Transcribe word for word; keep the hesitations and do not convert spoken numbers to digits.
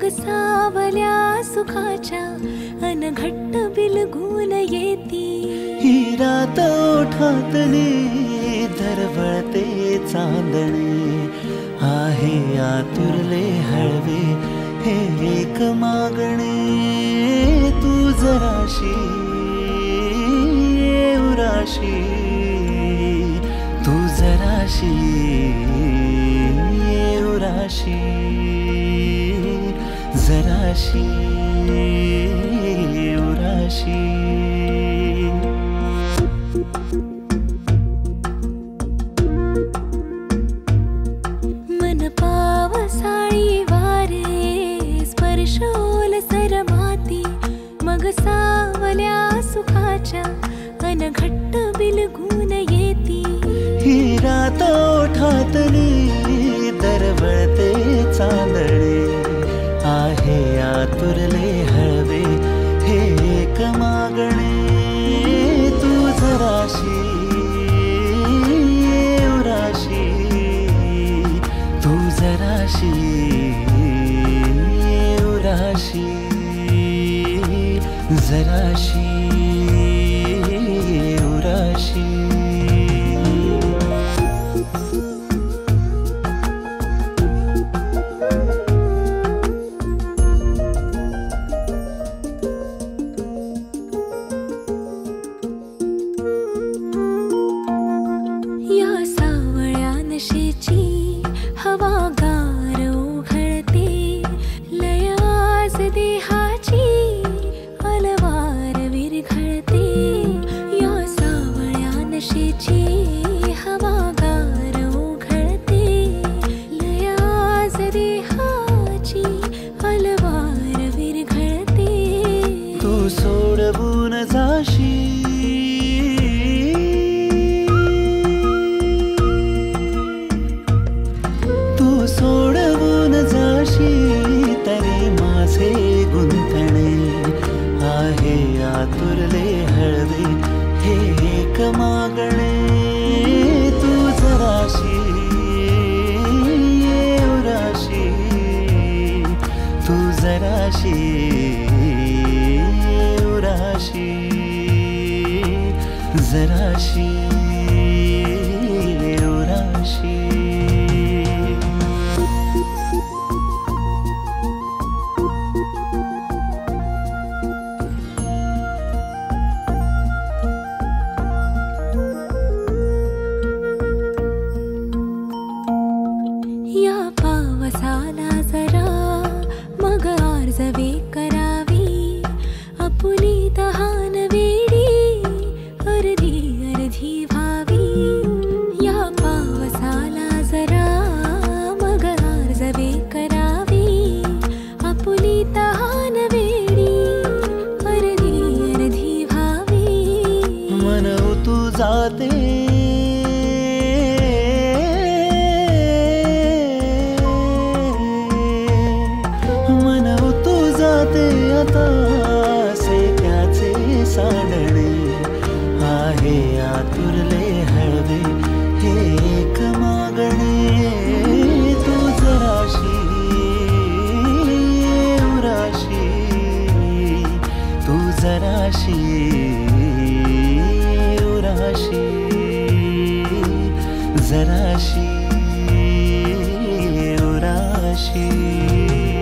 मग सावल्या सुखाच्या अनघट्ट बिलगून येती। ही रात ओठातली दरवळते चांदणे, आहे आतुरले हळवे हे एक मागणे। तू जराशी उराशी, तू जराशी उराशी, जराशी उराशी। मन पावसाळी वारे स्पर्शोल सरमाती, मग सावल्या सुखाच्या अनघट्ट बिलगून येती। ही रात ओठातली दरवळते चांदणे, आहे आतुरले हळवे हे एक मागणे। तू जराशी उराशी, तू जराशी उराशी, जराशी उराशी। या सावळ्या नशेची हवागार उघळते, लय आज देहाची अलवार विरघळते। या सावळ्या नशेची हवागार उघळते, लय आज देहाची अलवार विरघळते। तू सोडवून जाशी, तू सोडवून जाशी तरी माझे गुंतणे, आहे आतुरले हळवे हे एक मागणे। तू जराशी उराशी, तू जराशी उराशी, जराशी उराशी। या पावसाला जरा मग आर्जवे करावी, आपुली तहान वेडी अर्धी अर्धी व्हावी। या पावसाला जरा मग आर्जवे करावी, आपुली तहान वेडी अर्धी अर्धी व्हावी। मन तू जाते आता से त्याचे सांडणे, आहे आतुरले हळवे हे एक मागणे। तू जराशी उराशी, तू जराशी उराशी, जराशी उराशी।